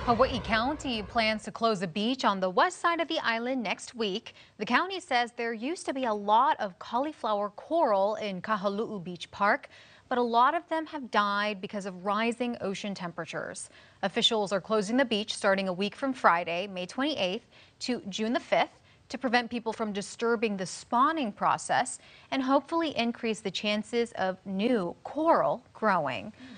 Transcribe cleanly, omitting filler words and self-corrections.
Hawaii County plans to close a beach on the west side of the island next week. The county says there used to be a lot of cauliflower coral in Kahalu Beach Park, but a lot of them have died because of rising ocean temperatures. Officials are closing the beach starting a week from Friday, May 28th to June the 5th to prevent people from disturbing the spawning process and hopefully increase the chances of new coral growing.